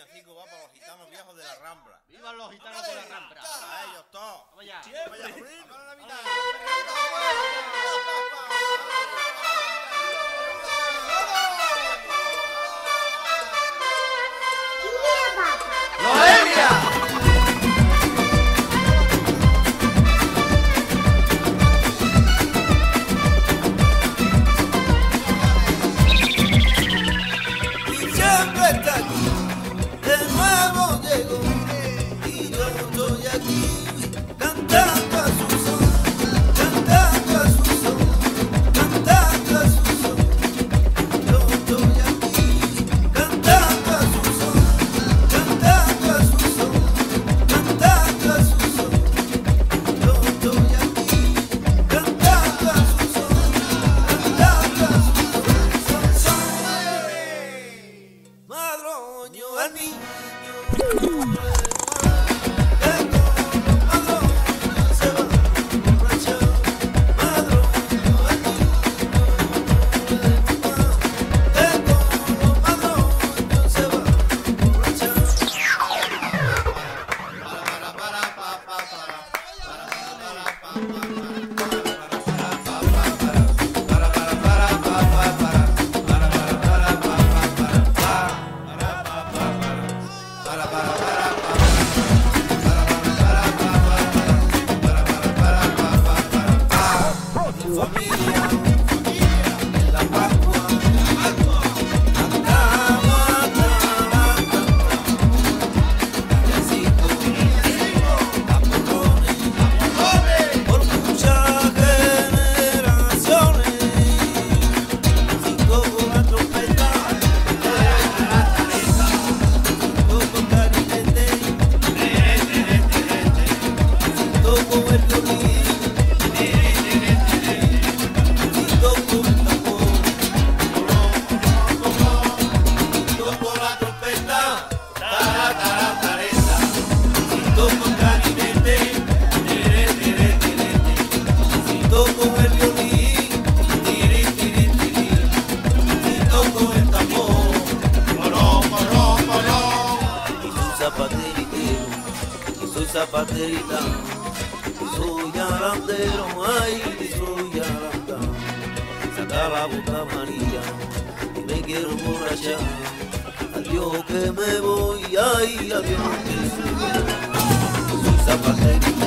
villancico va para los gitanos viejos de la Rambla. ¡Vivan los gitanos de la Rambla! A ellos todos. ¡Vamos allá! Zapaterita, soy arandero, ay, soy arandero. Saca la bota amarilla y me quiero emborrachar. Adiós que me voy, ay, adiós que se voy. Soy zapaterita.